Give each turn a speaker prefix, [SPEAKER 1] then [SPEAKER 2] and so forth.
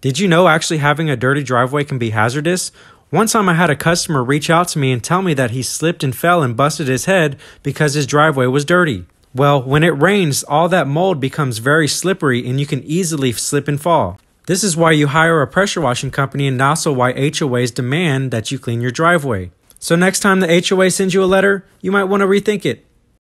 [SPEAKER 1] Did you know actually having a dirty driveway can be hazardous? One time I had a customer reach out to me and tell me that he slipped and fell and busted his head because his driveway was dirty. Well, when it rains, all that mold becomes very slippery and you can easily slip and fall. This is why you hire a pressure washing company and also why HOAs demand that you clean your driveway. So next time the HOA sends you a letter, you might want to rethink it.